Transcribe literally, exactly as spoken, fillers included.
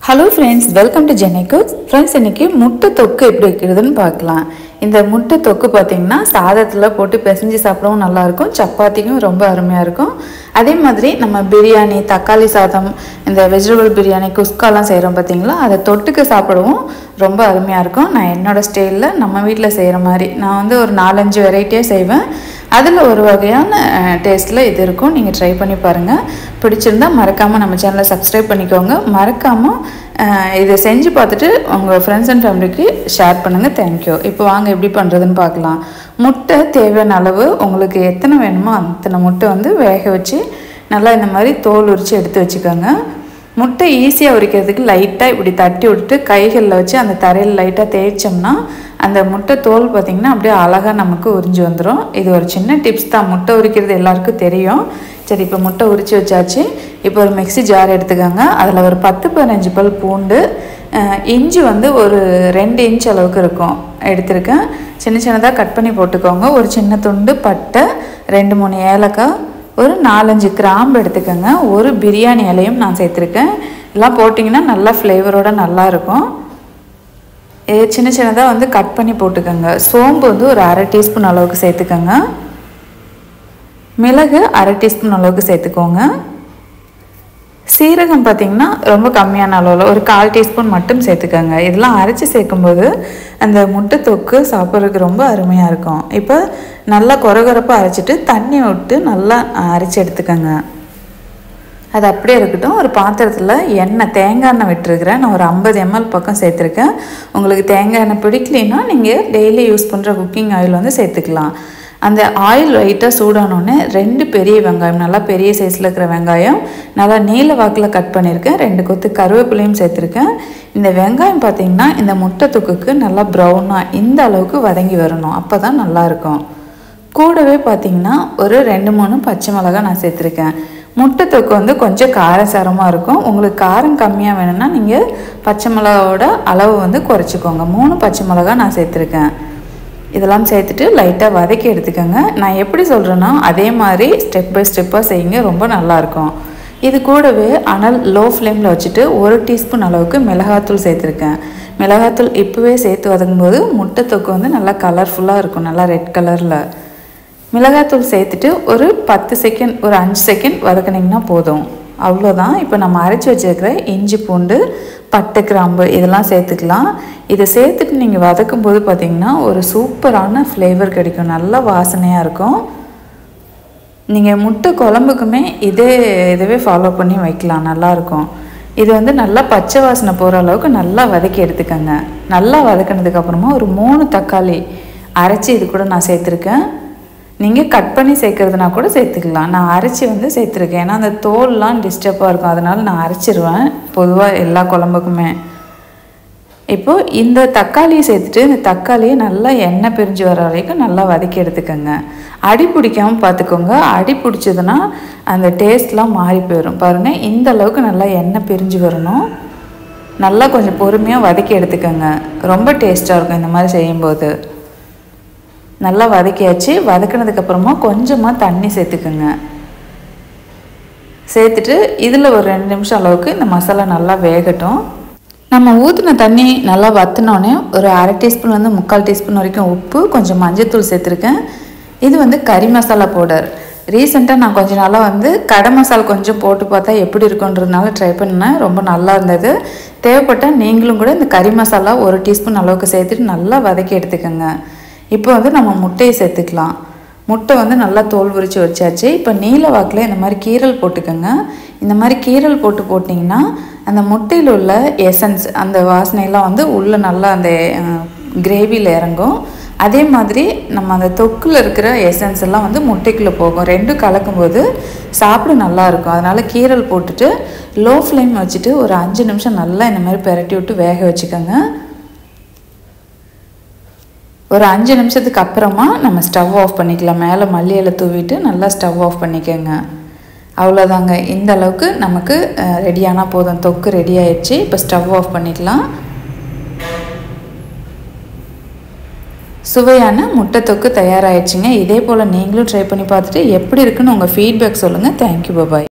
Hello friends, welcome to Jeni Cooks. Friends, இன்றைக்கி முட்டை தொக்கு எப்படி வைக்கிறதுன்னு பார்க்கலாம். இந்த முட்டை தொக்கு பார்த்திங்கன்னா சாதத்தில் போட்டு பிசைஞ்சு சாப்பிடவும் நல்லாயிருக்கும், சப்பாத்திக்கும் ரொம்ப அருமையாக இருக்கும். அதே மாதிரி நம்ம பிரியாணி, தக்காளி சாதம், இந்த வெஜிடபிள் பிரியாணி, குஸ்காலாம் செய்கிறோம் பார்த்திங்களா, அதை தொட்டுக்க சாப்பிடவும் ரொம்ப அருமையாக இருக்கும். நான் என்னோடய ஸ்டைலில் நம்ம வீட்டில் செய்கிற மாதிரி நான் வந்து ஒரு நாலஞ்சு வெரைட்டியாக செய்வேன். அதில் ஒரு வகையான டேஸ்ட்டில் இது இருக்கும். நீங்கள் ட்ரை பண்ணி பாருங்கள். பிடிச்சிருந்தால் மறக்காமல் நம்ம சேனலை சப்ஸ்கிரைப் பண்ணிக்கோங்க. மறக்காமல் இதை செஞ்சு பார்த்துட்டு உங்கள் ஃப்ரெண்ட்ஸ் அண்ட் ஃபேமிலிக்கு ஷேர் பண்ணுங்கள். தேங்க்யூ. இப்போ வாங்க எப்படி பண்ணுறதுன்னு பார்க்கலாம். முட்டை தேவையான அளவு உங்களுக்கு எத்தனை வேணுமோ அத்தனை முட்டை வந்து வேக வச்சு நல்லா இந்த மாதிரி தோல் உரித்து எடுத்து வச்சுக்கோங்க. முட்டை ஈஸியாக உரிக்கிறதுக்கு லைட்டாக இப்படி தட்டி விட்டுட்டு கைகளில் வச்சு அந்த தரையில் லைட்டாக தேய்ச்சோம்னா அந்த முட்டை தோல் பார்த்திங்கன்னா அப்படியே அழகாக நமக்கு உரிஞ்சு வந்துடும். இது ஒரு சின்ன டிப்ஸ் தான். முட்டை உரிக்கிறது எல்லாருக்கும் தெரியும். சரி, இப்போ முட்டை உரித்து வச்சாச்சு. இப்போ ஒரு மிக்ஸி ஜார் எடுத்துக்கோங்க. அதில் ஒரு பத்து பதினஞ்சு பல் பூண்டு, இஞ்சி வந்து ஒரு ரெண்டு இன்ச் அளவுக்கு இருக்கும் எடுத்துருக்கேன். சின்ன சின்னதாக கட் பண்ணி போட்டுக்கோங்க. ஒரு சின்ன துண்டு பட்டை, ரெண்டு மூணு ஏலக்காய், ஒரு நாலஞ்சு கிராம்பு எடுத்துக்கோங்க. ஒரு பிரியாணி இலையும் நான் சேர்த்துருக்கேன். எல்லாம் போட்டிங்கன்னா நல்லா ஃப்ளேவரோடு நல்லாயிருக்கும். இது சின்ன சின்னதாக வந்து கட் பண்ணி போட்டுக்கோங்க. சோம்பு வந்து ஒரு அரை டீஸ்பூன் அளவுக்கு சேர்த்துக்கோங்க. மிளகு அரை டீஸ்பூன் அளவுக்கு சேர்த்துக்கோங்க. சீரகம் பார்த்திங்கன்னா ரொம்ப கம்மியான அளவில் ஒரு கால் டீஸ்பூன் மட்டும் சேர்த்துக்கோங்க. இதெல்லாம் அரைச்சி சேர்க்கும்போது அந்த முட்டை தொக்கு சாப்பிட்றதுக்கு ரொம்ப அருமையாக இருக்கும். இப்போ நல்லா கொரகொரப்பாக அரைச்சிட்டு தண்ணி விட்டு நல்லா அரைச்சி எடுத்துக்கோங்க. அது அப்படியே இருக்கட்டும். ஒரு பாத்திரத்தில் எண்ணெய், தேங்காய் எண்ணெய் விட்டுருக்கிறேன். நான் ஒரு ஐம்பது எம்எல் பக்கம் சேர்த்துருக்கேன். உங்களுக்கு தேங்காய் எண்ணெய் பிடிக்கலைன்னா நீங்கள் டெய்லி யூஸ் பண்ணுற குக்கிங் ஆயில் வந்து சேர்த்துக்கலாம். அந்த ஆயில் லைட்டாக சூடானோடனே ரெண்டு பெரிய வெங்காயம், நல்லா பெரிய சைஸில் இருக்கிற வெங்காயம் நல்லா நீல வாக்கில் கட் பண்ணியிருக்கேன். ரெண்டு கொத்து கருவேப்பிலையும் சேர்த்துருக்கேன். இந்த வெங்காயம் பார்த்திங்கன்னா இந்த முட்டை தொக்குக்கு நல்லா ப்ரௌனாக இந்த அளவுக்கு வதங்கி வரணும். அப்போ தான் நல்லாயிருக்கும். கூடவே பார்த்திங்கன்னா ஒரு ரெண்டு மூணு பச்சை மிளகாய் நான் சேர்த்துருக்கேன். முட்டை தொக்கு வந்து கொஞ்சம் காரசாரமாக இருக்கும். உங்களுக்கு காரம் கம்மியாக வேணும்னா நீங்கள் பச்சை மிளகாவோட அளவு வந்து குறைச்சிக்கோங்க. மூணு பச்சை மிளகா நான் சேர்த்துருக்கேன். இதெல்லாம் சேர்த்துட்டு லைட்டாக வதக்கி எடுத்துக்கோங்க. நான் எப்படி சொல்கிறேன்னா அதே மாதிரி ஸ்டெப் பை ஸ்டெப்பாக செய்யுங்க, ரொம்ப நல்லாயிருக்கும். இது கூடவே அனல் லோ ஃப்ளேமில் வச்சுட்டு ஒரு டீஸ்பூன் அளவுக்கு மிளகாத்தூள் சேர்த்துருக்கேன். மிளகாத்தூள் இப்போவே சேர்த்து வதக்கும்போது முட்டை தொக்கு வந்து நல்லா கலர்ஃபுல்லாக இருக்கும், நல்லா ரெட் கலரில். மிளகாத்தூள் சேர்த்துட்டு ஒரு பத்து செகண்ட் ஒரு அஞ்சு செகண்ட் வதக்குனிங்கன்னா போதும், அவ்வளோதான். இப்போ நம்ம அரைச்சி வச்சுருக்கிற இஞ்சி, பூண்டு, பட்டை, கிராம்பு இதெல்லாம் சேர்த்துக்கலாம். இதை சேர்த்துட்டு நீங்கள் வதக்கும் போது பார்த்திங்கன்னா ஒரு சூப்பரான ஃப்ளேவர் கிடைக்கும், நல்ல வாசனையாக இருக்கும். நீங்கள் முட்டை குழம்புக்குமே இதே இதுவே ஃபாலோ பண்ணி வைக்கலாம், நல்லாயிருக்கும். இது வந்து நல்லா பச்சை வாசனை போகிற அளவுக்கு நல்லா வதக்கி எடுத்துக்கோங்க. நல்லா வதக்கினதுக்கப்புறமா ஒரு மூணு தக்காளி அரைச்சி இது கூட நான் சேர்த்துருக்கேன். நீங்கள் கட் பண்ணி சேர்க்குறதுனா கூட சேர்த்துக்கலாம். நான் அரைச்சி வந்து சேர்த்துருக்கேன். ஏன்னா அந்த தோல்லாம் டிஸ்டர்பாக இருக்கும், அதனால் நான் அரைச்சிருவேன் பொதுவாக எல்லா குழம்புக்குமே. இப்போது இந்த தக்காளியை சேர்த்துட்டு இந்த தக்காளியை நல்லா எண்ணெய் பிரிஞ்சு வர வரைக்கும் நல்லா வதக்கி எடுத்துக்கோங்க. அடி பிடிக்காமல் பார்த்துக்கோங்க. அடி பிடிச்சதுன்னா அந்த டேஸ்ட்லாம் மாறி போயிடும். பாருங்கள், இந்த அளவுக்கு நல்லா எண்ணெய் பிரிஞ்சு வரணும். நல்லா கொஞ்சம் பொறுமையாக வதக்கி எடுத்துக்கோங்க. ரொம்ப டேஸ்ட்டாக இருக்கும் இந்த மாதிரி செய்யும்போது. நல்லா வதக்கியாச்சு. வதக்கினதுக்கப்புறமா கொஞ்சமாக தண்ணி சேர்த்துக்குங்க. சேர்த்துட்டு இதில் ஒரு ரெண்டு நிமிஷம் அளவுக்கு இந்த மசாலா நல்லா வேகட்டும். நம்ம ஊற்றின தண்ணி நல்லா வற்றினோடனே ஒரு அரை டீஸ்பூன் வந்து முக்கால் டீஸ்பூன் வரைக்கும் உப்பு, கொஞ்சம் மஞ்சள்தூள் சேர்த்துருக்கேன். இது வந்து கறி மசாலா பவுடர். ரீசெண்டாக நான் கொஞ்சம் நாளாக வந்து கடை மசாலா கொஞ்சம் போட்டு பார்த்தா எப்படி இருக்குன்றதுனால ட்ரை பண்ணேன், ரொம்ப நல்லா இருந்தது. தேவைப்பட்டால் நீங்களும் கூட இந்த கறி மசாலா ஒரு டீஸ்பூன் அளவுக்கு சேர்த்துட்டு நல்லா வதக்கி எடுத்துக்கோங்க. இப்போ வந்து நம்ம முட்டையை சேர்த்துக்கலாம். முட்டை வந்து நல்லா தோல் உரித்து வச்சாச்சு. இப்போ நீல வாக்கில் இந்த மாதிரி கீரல் போட்டுக்கோங்க. இந்த மாதிரி கீரல் போட்டு போட்டிங்கன்னா அந்த முட்டையில் உள்ள எசன்ஸ், அந்த வாசனையெல்லாம் வந்து உள்ளே நல்லா அந்த கிரேவியில் இறங்கும். அதே மாதிரி நம்ம அந்த தொக்கில் இருக்கிற எசன்ஸ் எல்லாம் வந்து முட்டைக்குள்ளே போகும். ரெண்டும் கலக்கும்போது சாப்பிட நல்லாயிருக்கும். அதனால் கீரல் போட்டுட்டு லோ ஃப்ளேம் வச்சுட்டு ஒரு அஞ்சு நிமிஷம் நல்லா இந்த மாதிரி பெரட்டி விட்டு வேக வச்சுக்கோங்க. ஒரு அஞ்சு நிமிஷத்துக்கு அப்புறமா நம்ம ஸ்டவ் ஆஃப் பண்ணிக்கலாம். மேலே மல்லி இலை தூவிட்டு நல்லா ஸ்டவ் ஆஃப் பண்ணிக்கோங்க. அவ்வளோதாங்க. இந்த அளவுக்கு நமக்கு ரெடியானால் போதும். தொக்கு ரெடி ஆயிடுச்சு. இப்போ ஸ்டவ் ஆஃப் பண்ணிக்கலாம். சுவையான முட்டை தொக்கு தயாராகிடுச்சுங்க. இதே போல் நீங்களும் ட்ரை பண்ணி பார்த்துட்டு எப்படி இருக்குன்னு உங்கள் ஃபீட்பேக் சொல்லுங்கள். தேங்க்யூ, பாய்.